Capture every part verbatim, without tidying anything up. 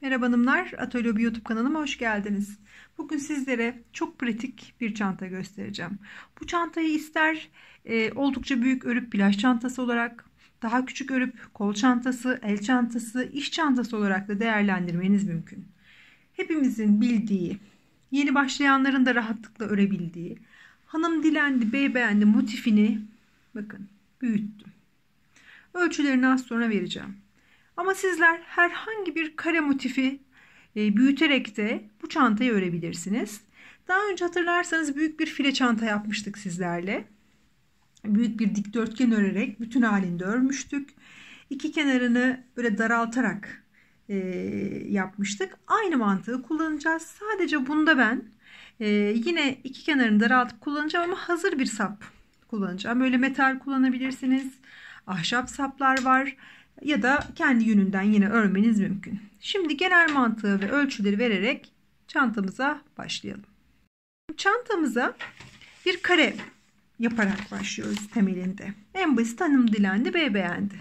Merhaba hanımlar, Atölye YouTube kanalıma hoş geldiniz. Bugün sizlere çok pratik bir çanta göstereceğim. Bu çantayı ister e, oldukça büyük örüp plaj çantası olarak, daha küçük örüp kol çantası, el çantası, iş çantası olarak da değerlendirmeniz mümkün. Hepimizin bildiği, yeni başlayanların da rahatlıkla örebildiği, hanım dilendi, bey beğendi motifini bakın büyüttüm. Ölçülerini az sonra vereceğim. Ama sizler herhangi bir kare motifi e, büyüterek de bu çantayı örebilirsiniz. Daha önce hatırlarsanız büyük bir file çanta yapmıştık sizlerle. Büyük bir dikdörtgen örerek bütün halinde örmüştük. İki kenarını böyle daraltarak e, yapmıştık. Aynı mantığı kullanacağız. Sadece bunda ben e, yine iki kenarını daraltıp kullanacağım ama hazır bir sap kullanacağım. Böyle metal kullanabilirsiniz. Ahşap saplar var. Ya da kendi yününden yine örmeniz mümkün. Şimdi genel mantığı ve ölçüleri vererek çantamıza başlayalım. Çantamıza bir kare yaparak başlıyoruz temelinde. En basit hanım dilendi, bey beğendi.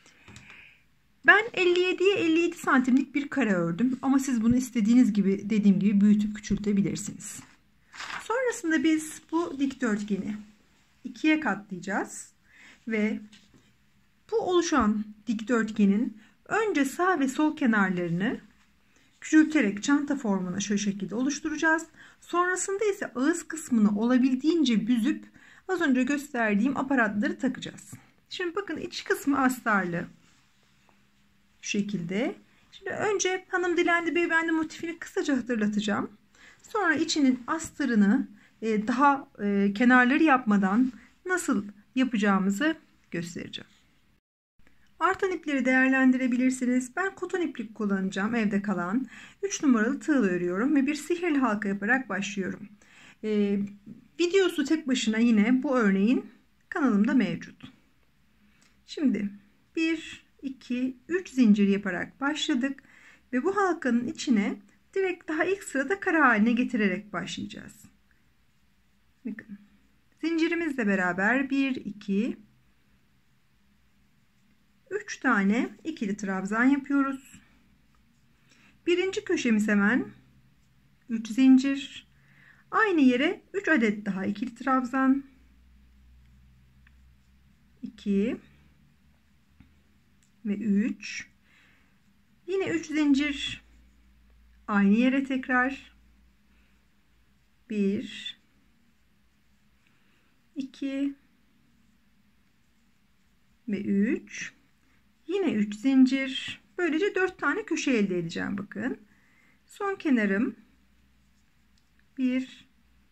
Ben elli yediye elli yedi santimlik bir kare ördüm. Ama siz bunu istediğiniz gibi dediğim gibi büyütüp küçültebilirsiniz. Sonrasında biz bu dikdörtgeni ikiye katlayacağız. Ve bu oluşan dikdörtgenin önce sağ ve sol kenarlarını küçülterek çanta formuna şu şekilde oluşturacağız. Sonrasında ise ağız kısmını olabildiğince büzüp az önce gösterdiğim aparatları takacağız. Şimdi bakın iç kısmı astarlı. Şu şekilde. Şimdi önce hanım dilendi, bey beğendi motifini kısaca hatırlatacağım. Sonra içinin astarını daha kenarları yapmadan nasıl yapacağımızı göstereceğim. Artan ipleri değerlendirebilirsiniz. Ben koton iplik kullanacağım evde kalan. üç numaralı tığ örüyorum ve bir sihirli halka yaparak başlıyorum. Ee, videosu tek başına yine bu örneğin kanalımda mevcut. Şimdi bir, iki, üç zincir yaparak başladık. Ve bu halkanın içine direkt daha ilk sırada kare haline getirerek başlayacağız. Bakın. Zincirimizle beraber bir, iki, üç tane ikili trabzan yapıyoruz. Birinci köşemiz hemen üç zincir. Aynı yere üç adet daha ikili trabzan. iki ve üç. Yine üç zincir. Aynı yere tekrar bir, iki ve üç. Yine üç zincir. Böylece dört tane köşe elde edeceğim bakın. Son kenarım bir,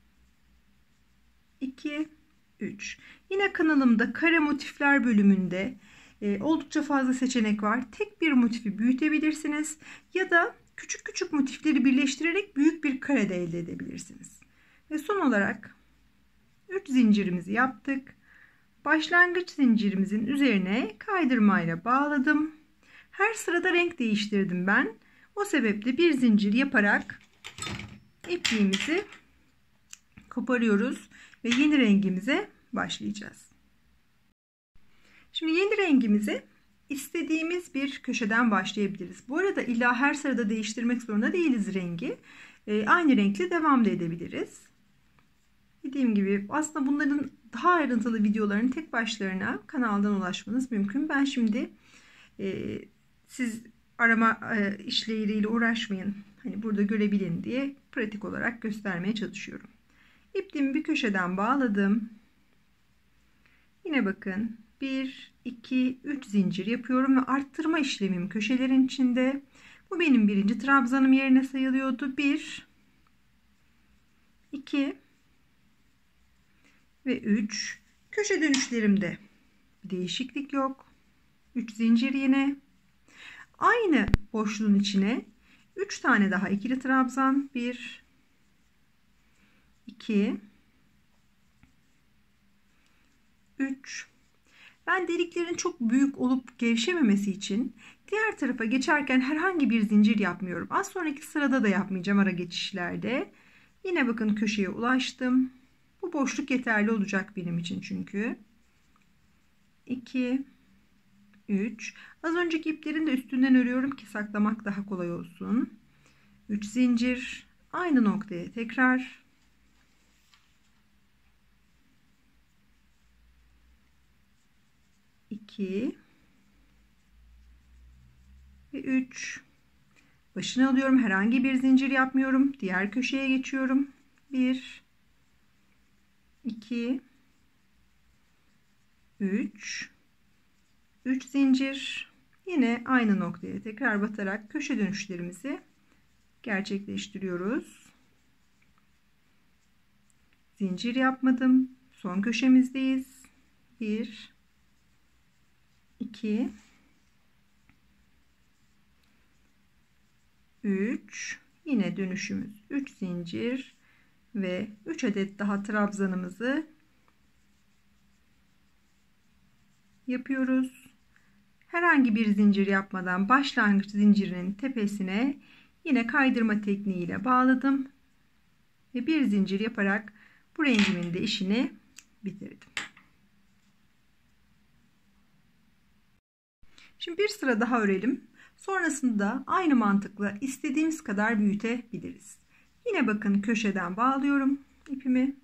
iki, üç. Yine kanalımda kare motifler bölümünde e, oldukça fazla seçenek var. Tek bir motifi büyütebilirsiniz ya da küçük küçük motifleri birleştirerek büyük bir kare de elde edebilirsiniz. Ve son olarak üç zincirimizi yaptık. Başlangıç zincirimizin üzerine kaydırmayla bağladım. Her sırada renk değiştirdim ben. O sebeple bir zincir yaparak ipliğimizi koparıyoruz ve yeni rengimize başlayacağız. Şimdi yeni rengimize istediğimiz bir köşeden başlayabiliriz. Bu arada illa her sırada değiştirmek zorunda değiliz rengi. E, aynı renkle devam da edebiliriz. Dediğim gibi aslında bunların daha ayrıntılı videolarını tek başlarına kanaldan ulaşmanız mümkün. Ben şimdi e, siz arama e, işleriyle uğraşmayın. Hani burada görebilin diye pratik olarak göstermeye çalışıyorum. İpliğimi bir köşeden bağladım. Yine bakın bir, iki, üç zincir yapıyorum ve arttırma işlemim köşelerin içinde. Bu benim birinci trabzanım yerine sayılıyordu. bir, iki ve üç. Köşe dönüşlerimde bir değişiklik yok. üç zincir yine. Aynı boşluğun içine üç tane daha ikili trabzan. bir, iki, üç. Ben deliklerin çok büyük olup gevşememesi için diğer tarafa geçerken herhangi bir zincir yapmıyorum. Az sonraki sırada da yapmayacağım ara geçişlerde. Yine bakın köşeye ulaştım. Bu boşluk yeterli olacak benim için çünkü. iki, üç. Az önceki iplerin de üstünden örüyorum ki saklamak daha kolay olsun. üç zincir. Aynı noktaya tekrar. iki ve üç. Başını alıyorum. Herhangi bir zincir yapmıyorum. Diğer köşeye geçiyorum. bir iki üç üç zincir. Yine aynı noktaya tekrar batarak köşe dönüşlerimizi gerçekleştiriyoruz. Zincir yapmadım. Son köşemizdeyiz. bir iki üç. Yine dönüşümüz üç zincir ve üç adet daha trabzanımızı yapıyoruz. Herhangi bir zincir yapmadan başlangıç zincirinin tepesine yine kaydırma tekniğiyle bağladım ve bir zincir yaparak bu rengimin de işini bitirdim. Şimdi bir sıra daha örelim. Sonrasında aynı mantıkla istediğimiz kadar büyütebiliriz. Yine bakın köşeden bağlıyorum ipimi.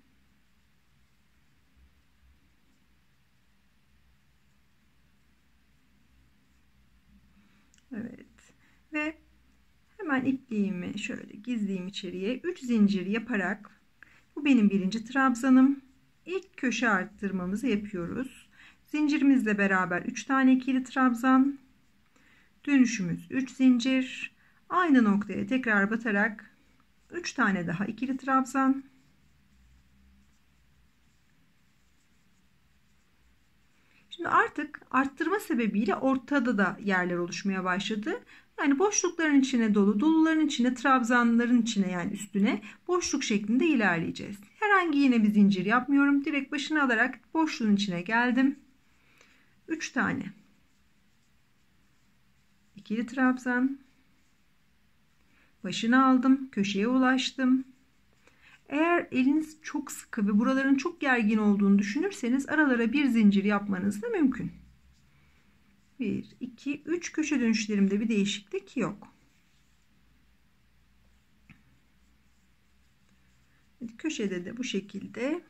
Evet. Ve hemen ipliğimi şöyle gizleyeyim içeriye. üç zincir yaparak bu benim birinci trabzanım. İlk köşe arttırmamızı yapıyoruz. Zincirimizle beraber üç tane ikili trabzan. Dönüşümüz üç zincir. Aynı noktaya tekrar batarak üç tane daha ikili trabzan. Şimdi artık arttırma sebebiyle ortada da yerler oluşmaya başladı. Yani boşlukların içine dolu, doluların içine, trabzanların içine yani üstüne boşluk şeklinde ilerleyeceğiz. Herhangi yine bir zincir yapmıyorum. Direkt başını alarak boşluğun içine geldim. üç tane ikili trabzan. Başını aldım, köşeye ulaştım. Eğer eliniz çok sıkı ve buraların çok gergin olduğunu düşünürseniz aralara bir zincir yapmanız da mümkün. bir, iki, üç köşe dönüşlerimde bir değişiklik yok. Köşede de bu şekilde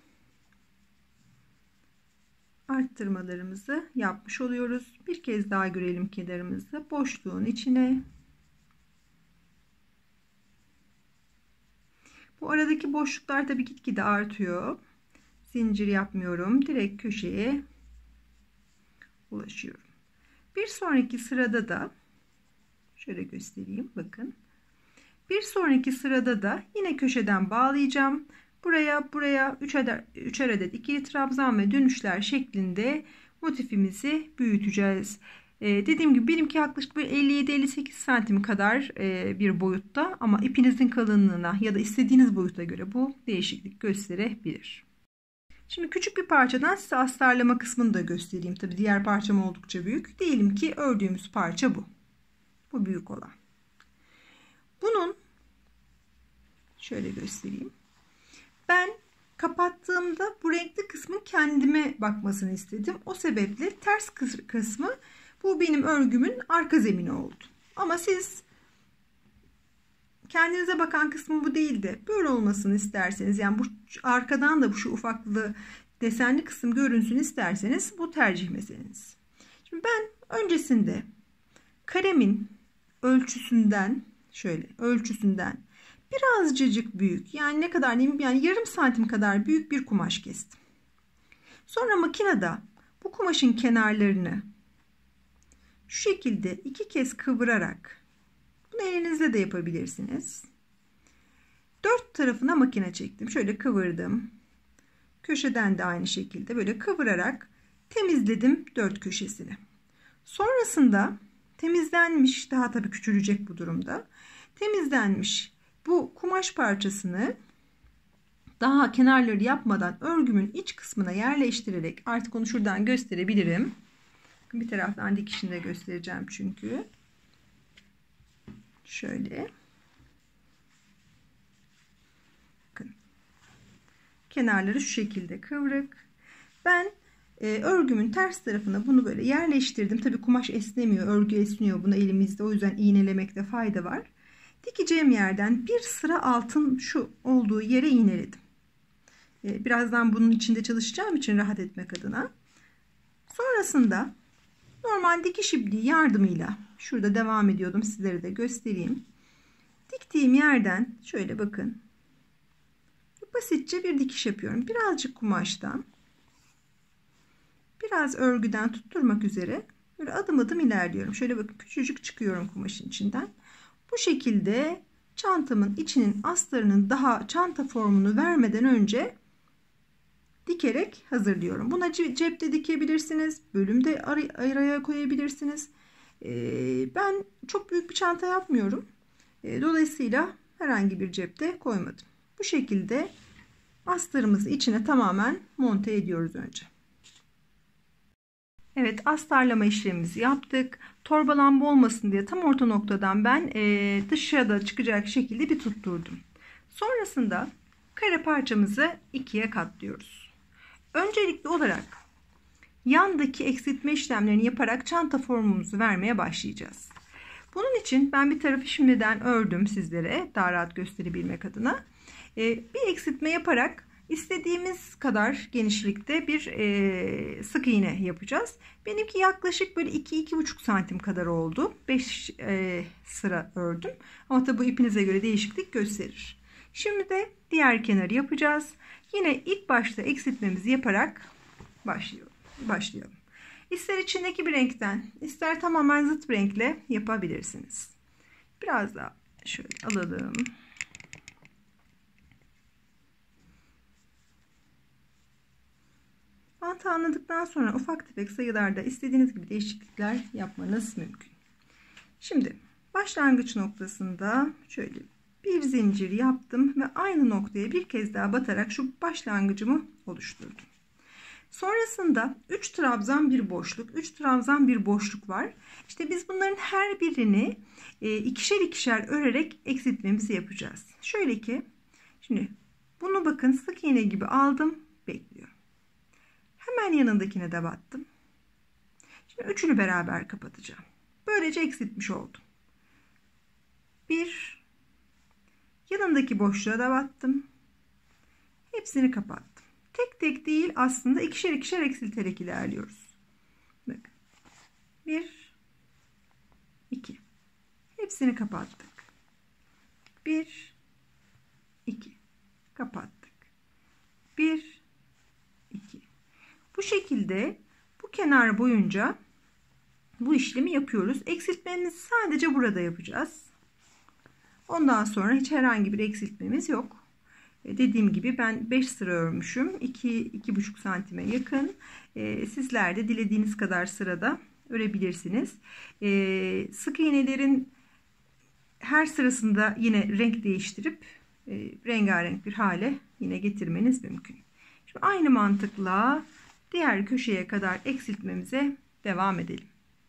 arttırmalarımızı yapmış oluyoruz. Bir kez daha görelim kenarımızı. Boşluğun içine. Bu aradaki boşluklar tabii gitgide artıyor. Zincir yapmıyorum. Direkt köşeye ulaşıyorum. Bir sonraki sırada da şöyle göstereyim. Bakın. Bir sonraki sırada da yine köşeden bağlayacağım. Buraya buraya üçer adet ikili trabzan ve dönüşler şeklinde motifimizi büyüteceğiz. Ee, dediğim gibi benimki yaklaşık elli yedi elli sekiz santim kadar e, bir boyutta ama ipinizin kalınlığına ya da istediğiniz boyuta göre bu değişiklik gösterebilir. Şimdi küçük bir parçadan size astarlama kısmını da göstereyim. Tabi diğer parçam oldukça büyük. Diyelim ki ördüğümüz parça bu. Bu büyük olan. Bunun şöyle göstereyim. Ben kapattığımda bu renkli kısmın kendime bakmasını istedim. O sebeple ters kısmı bu benim örgümün arka zemini oldu. Ama siz kendinize bakan kısmı bu değil de böyle olmasını isterseniz, yani bu arkadan da bu şu ufaklı desenli kısım görünsün isterseniz bu tercih meseleniz. Şimdi ben öncesinde karemin ölçüsünden şöyle ölçüsünden birazcık büyük, yani ne kadar diyeyim, yani yarım santim kadar büyük bir kumaş kestim. Sonra makinede bu kumaşın kenarlarını şu şekilde iki kez kıvırarak, bunu elinizle de yapabilirsiniz. Dört tarafına makine çektim. Şöyle kıvırdım. Köşeden de aynı şekilde böyle kıvırarak temizledim dört köşesini. Sonrasında temizlenmiş, daha tabii küçülecek bu durumda. Temizlenmiş bu kumaş parçasını daha kenarları yapmadan örgümün iç kısmına yerleştirerek, artık onu şuradan gösterebilirim. Bir taraftan dikişini de göstereceğim çünkü. Şöyle. Bakın. Kenarları şu şekilde kıvrık. Ben e, örgümün ters tarafına bunu böyle yerleştirdim. Tabi kumaş esnemiyor, örgü esniyor bunu elimizde, o yüzden iğnelemekte fayda var. Dikeceğim yerden bir sıra altın şu olduğu yere iğneledim. E, birazdan bunun içinde çalışacağım için rahat etmek adına. Sonrasında normal dikiş ipliği yardımıyla şurada devam ediyordum, sizlere de göstereyim. Diktiğim yerden şöyle bakın, basitçe bir dikiş yapıyorum. Birazcık kumaştan, biraz örgüden tutturmak üzere böyle adım adım ilerliyorum. Şöyle bakın, küçücük çıkıyorum kumaşın içinden. Bu şekilde çantamın içinin astarının daha çanta formunu vermeden önce dikerek hazırlıyorum. Buna cepte dikebilirsiniz, bölümde araya koyabilirsiniz. Ben çok büyük bir çanta yapmıyorum. Dolayısıyla herhangi bir cepte koymadım. Bu şekilde astarımızı içine tamamen monte ediyoruz önce. Evet, astarlama işlemimizi yaptık. Torbalanma olmasın diye tam orta noktadan ben e, dışarıda çıkacak şekilde bir tutturdum. Sonrasında kare parçamızı ikiye katlıyoruz. Öncelikli olarak yandaki eksiltme işlemlerini yaparak çanta formumuzu vermeye başlayacağız. Bunun için ben bir tarafı şimdiden ördüm sizlere daha rahat gösterebilmek adına. E, bir eksiltme yaparak İstediğimiz kadar genişlikte bir e, sık iğne yapacağız. Benimki yaklaşık böyle iki iki buçuk santim kadar oldu. beş e, sıra ördüm. Ama tabi bu ipinize göre değişiklik gösterir. Şimdi de diğer kenarı yapacağız. Yine ilk başta eksiltmemizi yaparak başlayalım. başlayalım. İster içindeki bir renkten, ister tamamen zıt bir renkle yapabilirsiniz. Biraz daha şöyle alalım. Bantı anladıktan sonra ufak tefek sayılarda istediğiniz gibi değişiklikler yapmanız mümkün. Şimdi başlangıç noktasında şöyle bir zincir yaptım ve aynı noktaya bir kez daha batarak şu başlangıcımı oluşturdum. Sonrasında üç trabzan bir boşluk, üç trabzan bir boşluk var. İşte biz bunların her birini ikişer ikişer örerek eksiltmemizi yapacağız. Şöyle ki, şimdi bunu bakın sık iğne gibi aldım, bekliyorum. Hemen yanındakine de battım. Şimdi üçünü beraber kapatacağım. Böylece eksiltmiş oldum. Bir, yanındaki boşluğa da battım. Hepsini kapattım. Tek tek değil, aslında ikişer ikişer eksilterek ilerliyoruz. Bakın. Bir, iki. Hepsini kapattık. Bir, iki. Kapattık. Bir, iki. Bu şekilde bu kenar boyunca bu işlemi yapıyoruz. Eksiltmemizi sadece burada yapacağız. Ondan sonra hiç herhangi bir eksiltmemiz yok. E dediğim gibi ben beş sıra örmüşüm. iki iki buçuk santime yakın. E, sizler de dilediğiniz kadar sırada örebilirsiniz. E, sık iğnelerin her sırasında yine renk değiştirip e, rengarenk bir hale yine getirmeniz mümkün. Şimdi aynı mantıkla diğer köşeye kadar eksiltmemize devam edelim.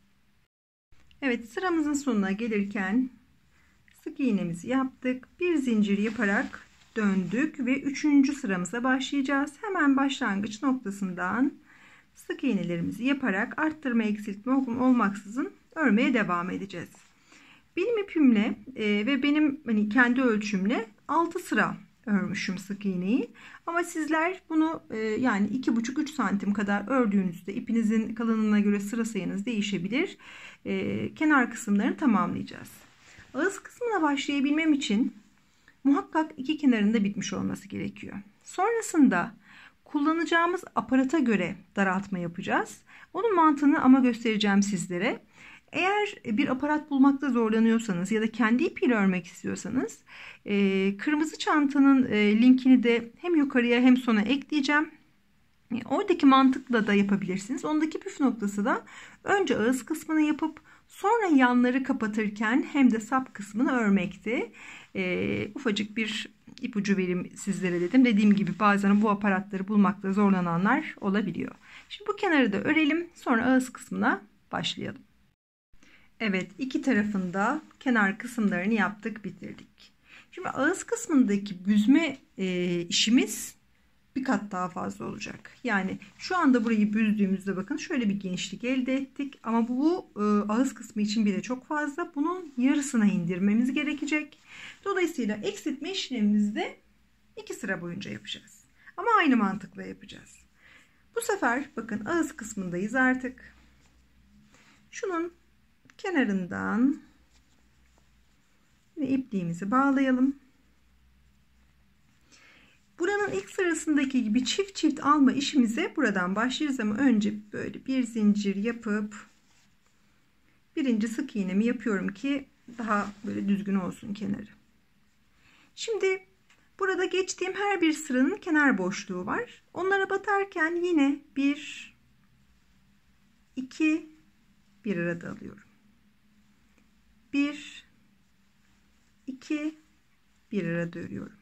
Evet, sıramızın sonuna gelirken sık iğnemizi yaptık. Bir zincir yaparak döndük ve üçüncü sıramıza başlayacağız. Hemen başlangıç noktasından sık iğnelerimizi yaparak arttırma eksiltme olmaksızın örmeye devam edeceğiz. Benim ipimle e, ve benim hani kendi ölçümle altı sıra örmüşüm sık iğneyi. Ama sizler bunu e, yani iki buçuk üç santim kadar ördüğünüzde ipinizin kalınlığına göre sıra sayınız değişebilir. E, kenar kısımlarını tamamlayacağız. Ağız kısmına başlayabilmem için muhakkak iki kenarında bitmiş olması gerekiyor. Sonrasında kullanacağımız aparata göre daraltma yapacağız. Onun mantığını ama göstereceğim sizlere. Eğer bir aparat bulmakta zorlanıyorsanız ya da kendi ipiyle örmek istiyorsanız e, kırmızı çantanın e, linkini de hem yukarıya hem sona ekleyeceğim. E, oradaki mantıkla da yapabilirsiniz. Ondaki püf noktası da önce ağız kısmını yapıp sonra yanları kapatırken hem de sap kısmını örmekti. E, ufacık bir ipucu vereyim sizlere dedim. Dediğim gibi bazen bu aparatları bulmakta zorlananlar olabiliyor. Şimdi bu kenarı da örelim. Sonra ağız kısmına başlayalım. Evet, iki tarafında kenar kısımlarını yaptık, bitirdik. Şimdi ağız kısmındaki büzme e, işimiz bir kat daha fazla olacak. Yani şu anda burayı büzdüğümüzde bakın şöyle bir genişlik elde ettik. Ama bu e, ağız kısmı için bile çok fazla. Bunun yarısına indirmemiz gerekecek. Dolayısıyla eksiltme işlemimizi de iki sıra boyunca yapacağız. Ama aynı mantıkla yapacağız. Bu sefer bakın ağız kısmındayız artık. Şunun kenarından ve ipliğimizi bağlayalım. Buranın ilk sırasındaki gibi çift çift alma işimize buradan başlayacağız ama önce böyle bir zincir yapıp birinci sık iğnemi yapıyorum ki daha böyle düzgün olsun kenarı. Şimdi burada geçtiğim her bir sıranın kenar boşluğu var. Onlara batarken yine bir, iki, bir arada alıyorum. bir, iki, bir arada örüyorum.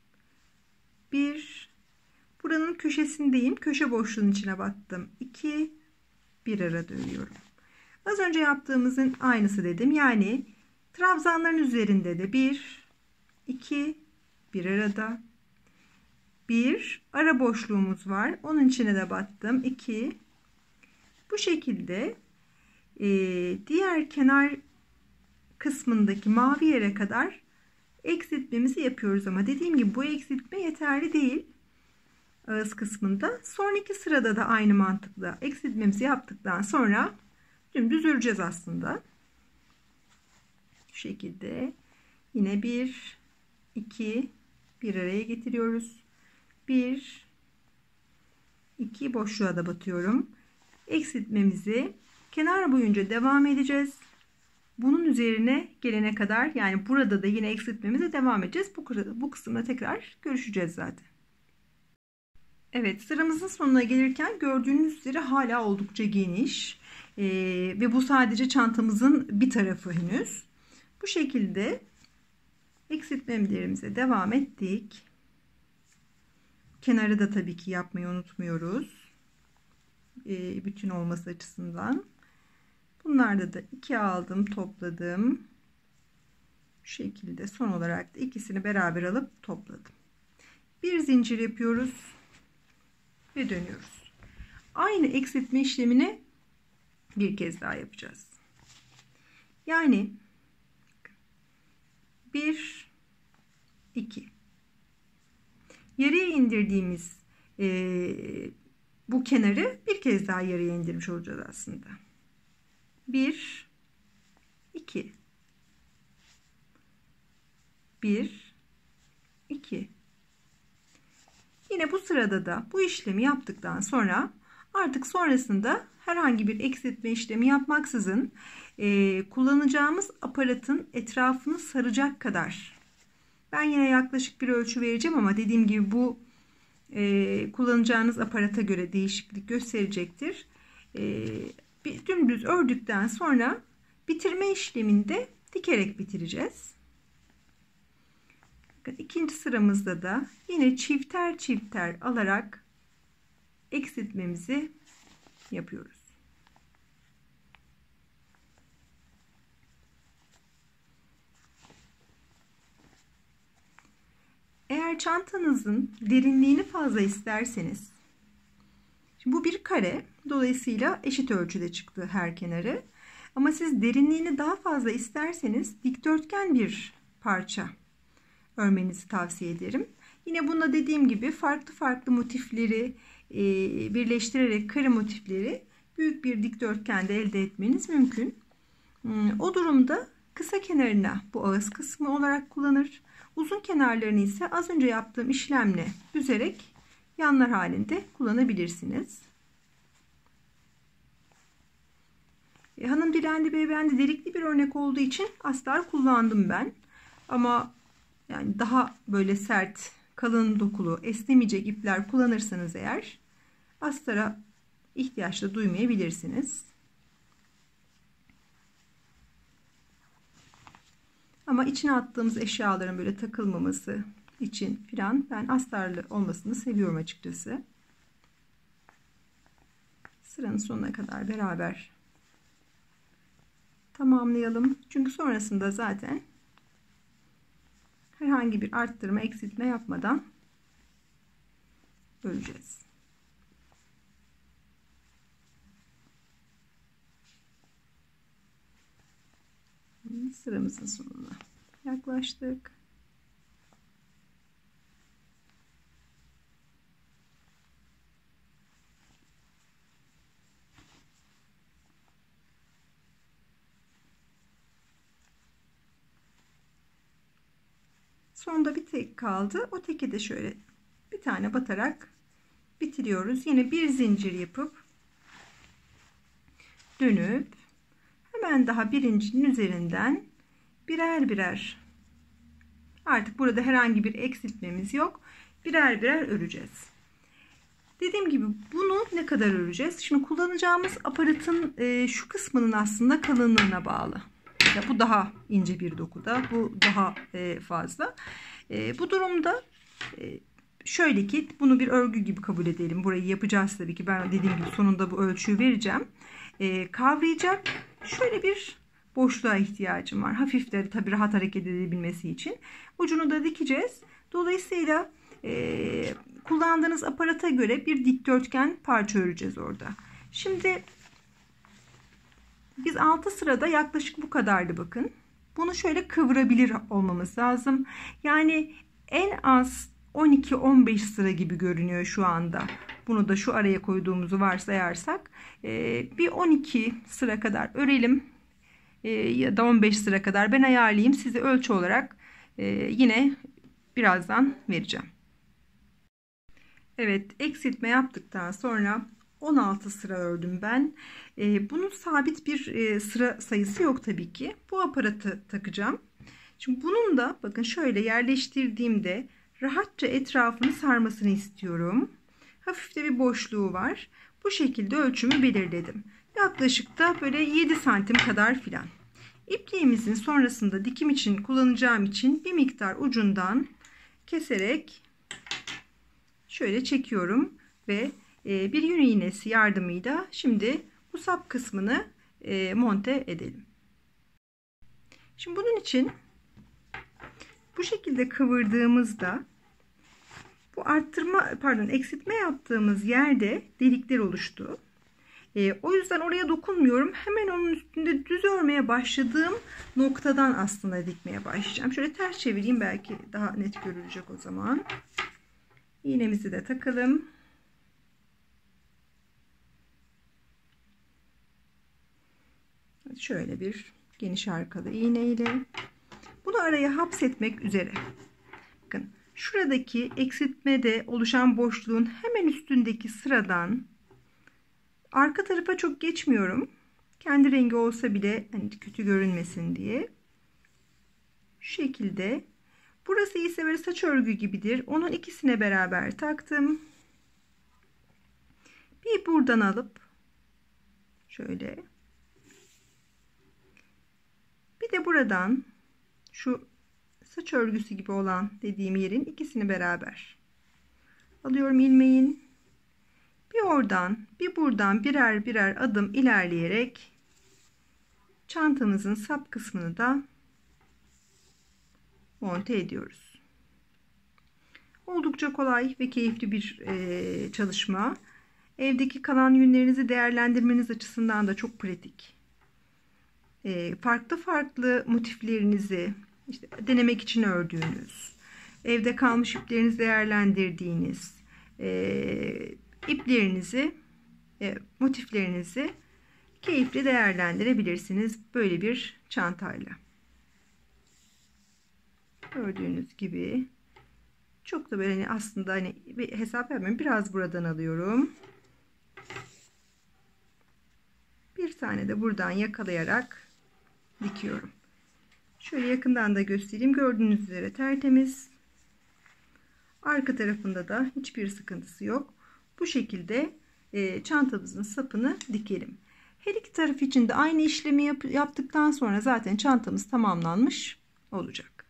bir, buranın köşesindeyim. Köşe boşluğunun içine battım. iki, bir arada örüyorum. Az önce yaptığımızın aynısı dedim. Yani trabzanların üzerinde de bir, iki, bir arada. bir, ara boşluğumuz var. Onun içine de battım. iki. Bu şekilde e, diğer kenar kısmındaki mavi yere kadar eksiltmemizi yapıyoruz ama dediğim gibi bu eksiltme yeterli değil ağız kısmında. Sonraki sırada da aynı mantıkla eksiltmemizi yaptıktan sonra dümdüz öreceğiz aslında. Şu şekilde yine bir, iki, bir araya getiriyoruz. bir, iki boşluğa da batıyorum. Eksiltmemizi kenar boyunca devam edeceğiz. Bunun üzerine gelene kadar, yani burada da yine eksiltmemize devam edeceğiz. Bu, bu kısımda tekrar görüşeceğiz zaten. Evet, sıramızın sonuna gelirken gördüğünüz üzere hala oldukça geniş. Ee, ve bu sadece çantamızın bir tarafı henüz. Bu şekilde eksiltmelerimize devam ettik. Kenarı da tabii ki yapmayı unutmuyoruz. Ee, bütün olması açısından. Bunlarda da iki aldım, topladım. Şu şekilde son olarak da ikisini beraber alıp topladım. Bir zincir yapıyoruz ve dönüyoruz. Aynı eksiltme işlemini bir kez daha yapacağız. Yani bir, iki. Yarıya indirdiğimiz e, bu kenarı bir kez daha yarıya indirmiş olacağız aslında. bir, iki. bir, iki. Yine bu sırada da bu işlemi yaptıktan sonra artık sonrasında herhangi bir eksiltme işlemi yapmaksızın e, kullanacağımız aparatın etrafını saracak kadar, ben yine yaklaşık bir ölçü vereceğim ama dediğim gibi bu e, kullanacağınız aparata göre değişiklik gösterecektir. E, bir dümdüz ördükten sonra bitirme işleminde dikerek bitireceğiz. İkinci sıramızda da yine çifter çifter alarak eksiltmemizi yapıyoruz. Eğer çantanızın derinliğini fazla isterseniz, şimdi bu bir kare, dolayısıyla eşit ölçüde çıktı her kenarı. Ama siz derinliğini daha fazla isterseniz dikdörtgen bir parça örmenizi tavsiye ederim. Yine bunda dediğim gibi farklı farklı motifleri e, birleştirerek kare motifleri büyük bir dikdörtgende elde etmeniz mümkün. O durumda kısa kenarına bu ağız kısmı olarak kullanır. Uzun kenarlarını ise az önce yaptığım işlemle büzerek yanlar halinde kullanabilirsiniz. E, hanım dilendi beyefendi delikli bir örnek olduğu için astar kullandım ben. Ama yani daha böyle sert, kalın dokulu, esnemeyecek ipler kullanırsanız eğer astara ihtiyaç da duymayabilirsiniz. Ama içine attığımız eşyaların böyle takılmaması için filan ben astarlı olmasını seviyorum açıkçası. Sıranın sonuna kadar beraber tamamlayalım. Çünkü sonrasında zaten herhangi bir arttırma, eksiltme yapmadan öreceğiz. Sıramızın sonuna yaklaştık. Sonda bir tek kaldı. O teki de şöyle bir tane batarak bitiriyoruz. Yine bir zincir yapıp dönüp hemen daha birincinin üzerinden birer birer, artık burada herhangi bir eksiltmemiz yok, birer birer öreceğiz. Dediğim gibi bunu ne kadar öreceğiz? Şimdi kullanacağımız aparatın e, şu kısmının aslında kalınlığına bağlı. Ya bu daha ince bir dokuda, bu daha e, fazla. E, bu durumda e, şöyle ki bunu bir örgü gibi kabul edelim. Burayı yapacağız tabii ki. Ben dediğim gibi sonunda bu ölçüyü vereceğim. E, kavrayacak şöyle bir boşluğa ihtiyacım var. Hafif de tabii rahat hareket edebilmesi için. Ucunu da dikeceğiz. Dolayısıyla e, kullandığınız aparata göre bir dikdörtgen parça öreceğiz orada. Şimdi biz altı sırada yaklaşık bu kadardı bakın. Bunu şöyle kıvırabilir olmamız lazım. Yani en az on iki on beş sıra gibi görünüyor şu anda. Bunu da şu araya koyduğumuzu varsayarsak bir on iki sıra kadar örelim. Ya da on beş sıra kadar ben ayarlayayım. Size ölçü olarak yine birazdan vereceğim. Evet, eksiltme yaptıktan sonra on altı sıra ördüm ben. Bunun sabit bir sıra sayısı yok tabii ki. Bu aparatı takacağım. Şimdi bunun da bakın şöyle yerleştirdiğimde rahatça etrafını sarmasını istiyorum. Hafif de bir boşluğu var. Bu şekilde ölçümü belirledim. Yaklaşık da böyle yedi santim kadar filan. İpliğimizin sonrasında dikim için kullanacağım için bir miktar ucundan keserek şöyle çekiyorum ve bir yün iğnesi yardımıyla şimdi bu sap kısmını monte edelim. Şimdi bunun için bu şekilde kıvırdığımızda bu arttırma pardon eksiltme yaptığımız yerde delikler oluştu. E, o yüzden oraya dokunmuyorum. Hemen onun üstünde düz örmeye başladığım noktadan aslında dikmeye başlayacağım. Şöyle ters çevireyim, belki daha net görülecek o zaman. İğnemizi de takalım. Şöyle bir geniş arkalı iğne ile bunu araya hapsetmek üzere. Bakın şuradaki eksiltmede oluşan boşluğun hemen üstündeki sıradan arka tarafa çok geçmiyorum. Kendi rengi olsa bile hani kötü görünmesin diye. Şu şekilde. Burası ise böyle saç örgü gibidir. Onun ikisine beraber taktım. Bir buradan alıp şöyle. Bir de buradan şu saç örgüsü gibi olan dediğim yerin ikisini beraber alıyorum ilmeğin. Bir oradan bir buradan birer birer adım ilerleyerek çantamızın sap kısmını da monte ediyoruz. Oldukça kolay ve keyifli bir e, çalışma. Evdeki kalan yünlerinizi değerlendirmeniz açısından da çok pratik. E, farklı farklı motiflerinizi işte denemek için ördüğünüz, evde kalmış iplerinizi değerlendirdiğiniz, e, iplerinizi, e, motiflerinizi keyifli değerlendirebilirsiniz böyle bir çantayla. Gördüğünüz gibi çok da böyle hani aslında hani bir hesap yapmıyorum. Biraz buradan alıyorum. Bir tane de buradan yakalayarak dikiyorum. Şöyle yakından da göstereyim. Gördüğünüz üzere tertemiz. Arka tarafında da hiçbir sıkıntısı yok. Bu şekilde e, çantamızın sapını dikelim. Her iki taraf için de aynı işlemi yap yaptıktan sonra zaten çantamız tamamlanmış olacak.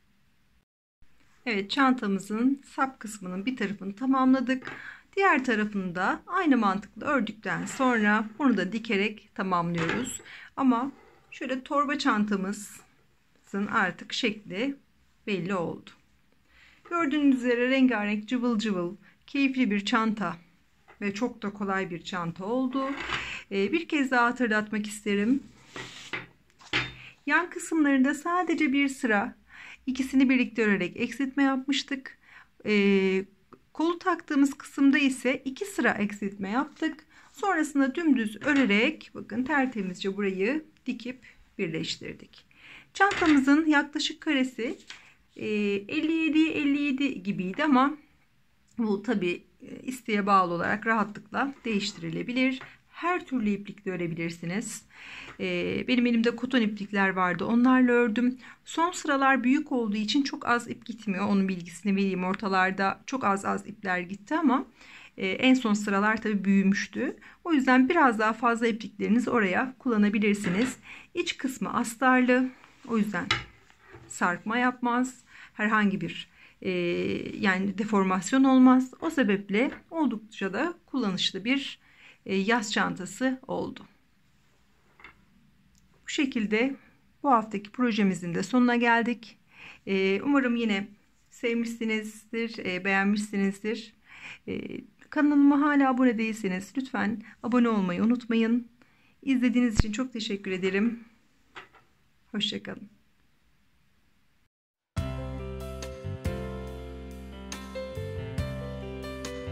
Evet, çantamızın sap kısmının bir tarafını tamamladık. Diğer tarafını da aynı mantıkla ördükten sonra bunu da dikerek tamamlıyoruz. Ama şöyle torba çantamızın artık şekli belli oldu. Gördüğünüz üzere rengarenk cıvıl cıvıl keyifli bir çanta ve çok da kolay bir çanta oldu. Ee, bir kez daha hatırlatmak isterim. Yan kısımlarında sadece bir sıra ikisini birlikte örerek eksiltme yapmıştık. Ee, kolu taktığımız kısımda ise iki sıra eksiltme yaptık. Sonrasında dümdüz örerek bakın tertemizce burayı dikip birleştirdik. Çantamızın yaklaşık karesi elli yediye elli yedi gibiydi ama bu tabi isteğe bağlı olarak rahatlıkla değiştirilebilir. Her türlü iplikle örebilirsiniz. Benim elimde koton iplikler vardı. Onlarla ördüm. Son sıralar büyük olduğu için çok az ip gitmiyor. Onun bilgisini vereyim. Ortalarda çok az az ipler gitti ama en son sıralar tabi büyümüştü. O yüzden biraz daha fazla ipliklerinizi oraya kullanabilirsiniz. İç kısmı astarlı. O yüzden sarkma yapmaz. Herhangi bir e, yani deformasyon olmaz. O sebeple oldukça da kullanışlı bir e, yaz çantası oldu. Bu şekilde bu haftaki projemizin de sonuna geldik. E, umarım yine sevmişsinizdir, e, beğenmişsinizdir. E, kanalıma hala abone değilseniz lütfen abone olmayı unutmayın. İzlediğiniz için çok teşekkür ederim. Hoşça kalın.